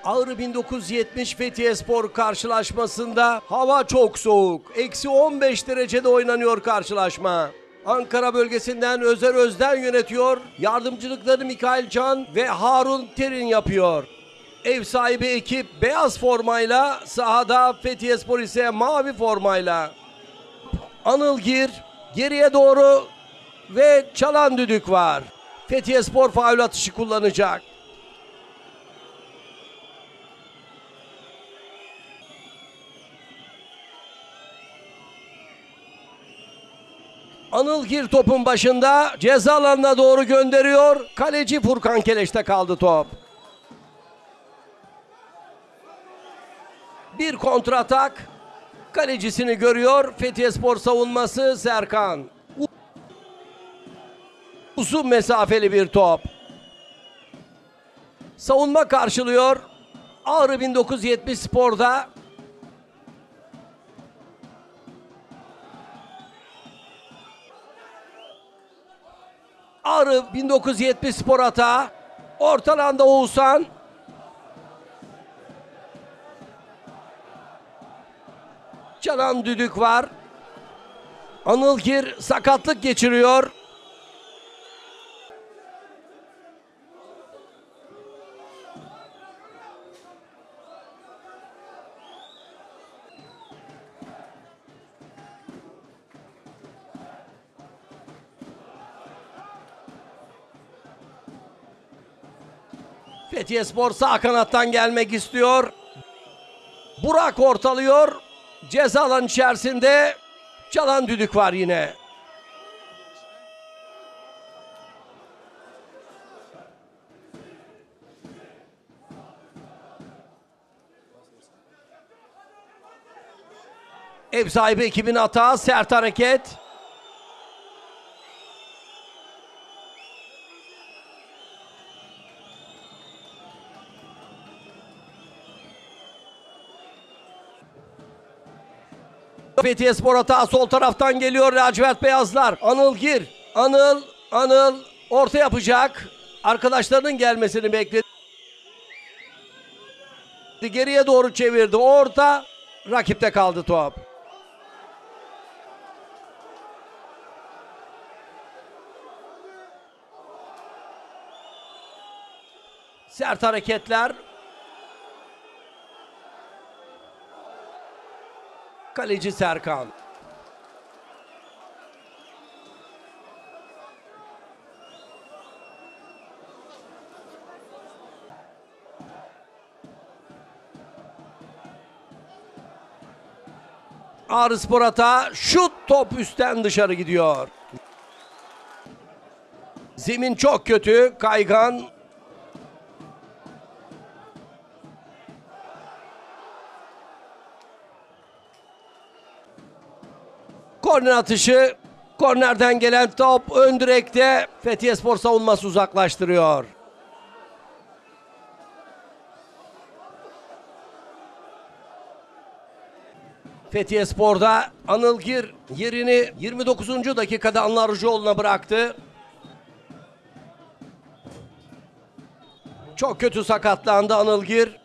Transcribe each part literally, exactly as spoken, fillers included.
Ağrı bin dokuz yüz yetmiş Fethiyespor karşılaşmasında hava çok soğuk. Eksi on beş derecede oynanıyor karşılaşma. Ankara bölgesinden Özer Özden yönetiyor. Yardımcılıkları Mikail Can ve Harun Terin yapıyor. Ev sahibi ekip beyaz formayla sahada, Fethiyespor ise mavi formayla. Anıl Gir geriye doğru ve çalan düdük var. Fethiyespor faul atışı kullanacak. Anıl Gir topun başında, ceza alanına doğru gönderiyor. Kaleci Furkan Keleş'te kaldı top. Bir kontratak. Kalecisini görüyor. Fethiyespor savunması Serkan. Uzun mesafeli bir top. Savunma karşılıyor. Ağrı bin dokuz yüz yetmiş Spor'da. Ağrı bin dokuz yüz yetmiş Spor hata. Ortalanda Oğuzhan. Çalan düdük var. Anıl Gir sakatlık geçiriyor. Fethiyespor sağ kanattan gelmek istiyor. Burak ortalıyor. Ceza alan içerisinde çalan düdük var yine. Ev sahibi ekibin hata, sert hareket. Fethiyespor hata sol taraftan geliyor lacivert beyazlar. Anıl Gir. Anıl, Anıl orta yapacak. Arkadaşlarının gelmesini bekledi. Geriye doğru çevirdi. Orta. Rakipte kaldı top. Sert hareketler. Kaleci Serkan. Ağrıspor hata. Şut, top üstten dışarı gidiyor. Zemin çok kötü. Kaygan. Korner atışı. Kornerden gelen top ön direkte. Fethiyespor savunması uzaklaştırıyor. Fethiyespor'da Anıl Gir yerini yirmi dokuzuncu dakikada Anıl Arıcıoğlu'na bıraktı. Çok kötü sakatlandı Anıl Gir.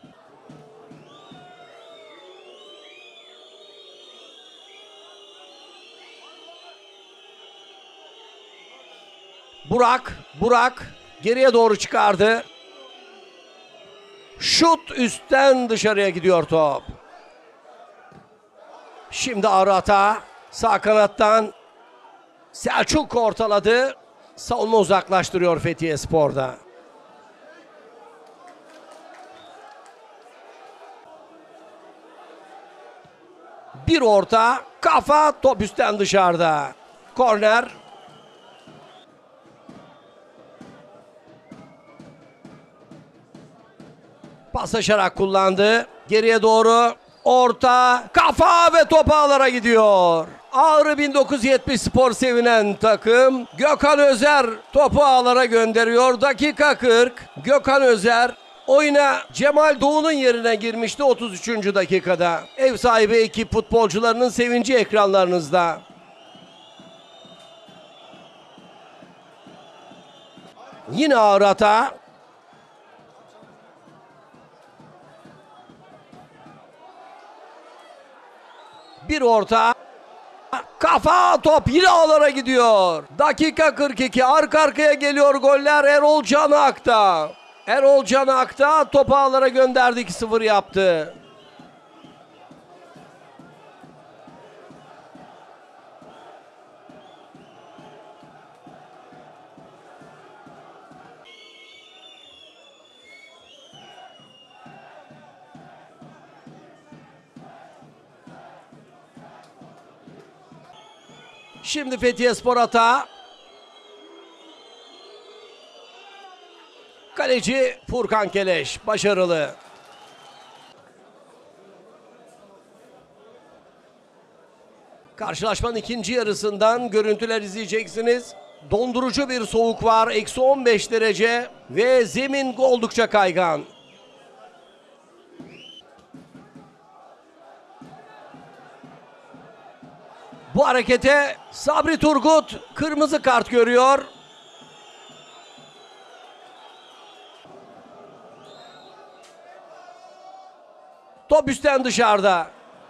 Burak, Burak geriye doğru çıkardı. Şut üstten dışarıya gidiyor top. Şimdi Ağrı hata. Sağ kanattan Selçuk ortaladı. Savunma uzaklaştırıyor Fethiyespor'da. Bir orta, kafa, top üstten dışarıda. Korner. Paslaşarak kullandı. Geriye doğru orta, kafa ve top ağlara gidiyor. Ağrı bin dokuz yüz yetmiş Spor sevinen takım. Gökhan Özer topu ağlara gönderiyor. Dakika kırk. Gökhan Özer oyuna Cemal Doğu'nun yerine girmişti otuz üçüncü dakikada. Ev sahibi ekip futbolcularının sevinci ekranlarınızda. Yine Ağrı hata. Bir orta. Kafa top yine ağlara gidiyor. Dakika kırk iki, arka arkaya geliyor goller Erol Canak'ta. Erol Canak'ta topu ağlara gönderdi, iki sıfır yaptı. Şimdi Fethiye Spor hata. Kaleci Furkan Keleş başarılı. Karşılaşmanın ikinci yarısından görüntüler izleyeceksiniz. Dondurucu bir soğuk var. Eksi on beş derece ve zemin oldukça kaygan. Bu harekete Sabri Turgut kırmızı kart görüyor. Top üstten dışarıda.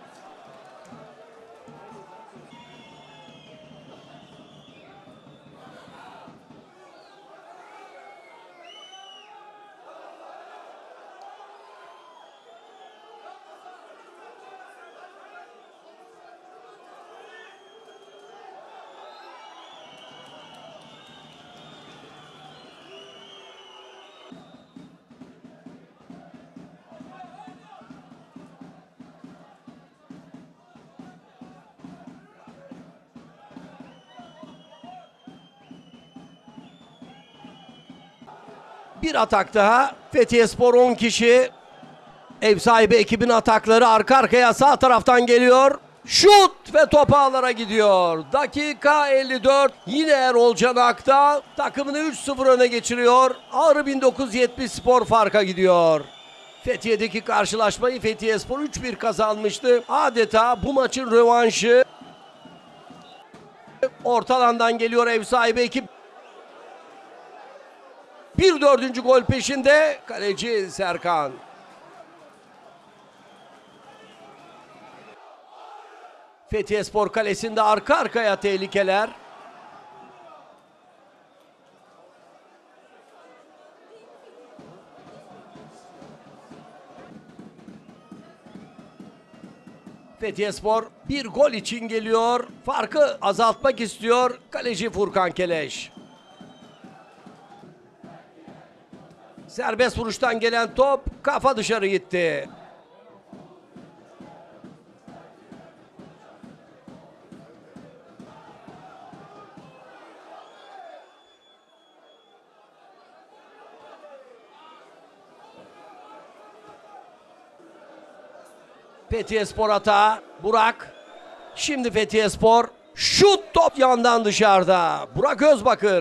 Bir atak daha. Fethiye Spor on kişi. Ev sahibi ekibin atakları arka arkaya sağ taraftan geliyor. Şut ve top ağlara gidiyor. Dakika elli dört. Yine Erol Canak'ta takımını üç sıfır öne geçiriyor. Ağrı bin dokuz yüz yetmiş Spor farka gidiyor. Fethiye'deki karşılaşmayı Fethiye Spor üç bir kazanmıştı. Adeta bu maçın rövanşı. Ortalandan geliyor ev sahibi ekip. Bir dördüncü gol peşinde kaleci Serkan. Fethiye Spor kalesinde arka arkaya tehlikeler. Fethiye Spor bir gol için geliyor. Farkı azaltmak istiyor kaleci Furkan Keleş. Serbest vuruştan gelen top kafa dışarı gitti. Fethiye Spor hata. Burak. Şimdi Fethiye Spor. Şut, top yandan dışarıda. Burak Özbakır.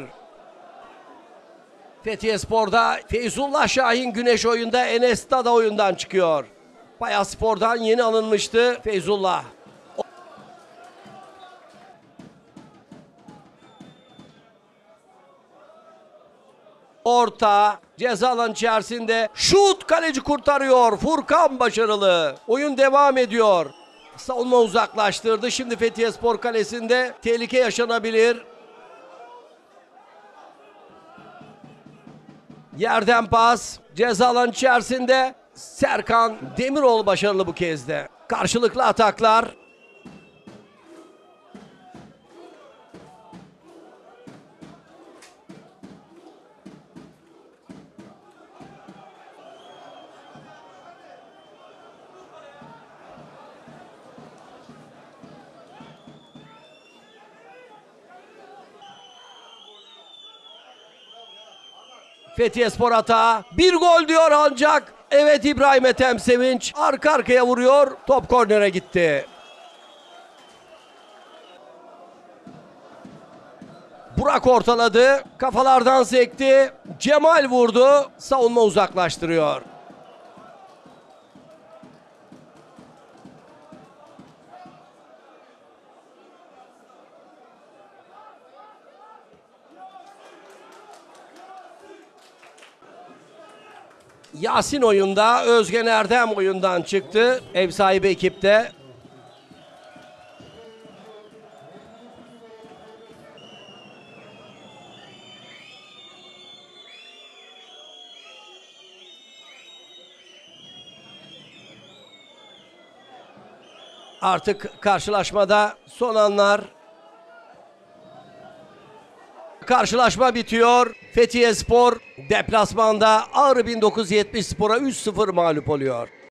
Fethiye Spor'da Feyzullah Şahin Güneş oyunda, Enes Dada oyundan çıkıyor. Bayas Spor'dan yeni alınmıştı Feyzullah. Orta ceza alanı içerisinde şut, kaleci kurtarıyor. Furkan başarılı. Oyun devam ediyor. Savunma uzaklaştırdı. Şimdi Fethiye Spor kalesinde tehlike yaşanabilir. Yerden pas. Ceza alanı içerisinde Serkan Demiroğlu başarılı bu kez de. Karşılıklı ataklar. Fethiye Spor hata. Bir gol diyor ancak. Evet, İbrahim Ethem Sevinç arka arkaya vuruyor. Top kornere gitti. Burak ortaladı. Kafalardan sekti. Cemal vurdu. Savunma uzaklaştırıyor. Yasin oyunda, Özgen Erdem oyundan çıktı. Ev sahibi ekipte. Artık karşılaşmada son anlar. Karşılaşma bitiyor. Fethiye Spor deplasmanda Ağrı bin dokuz yüz yetmiş Spor'a üç sıfır mağlup oluyor.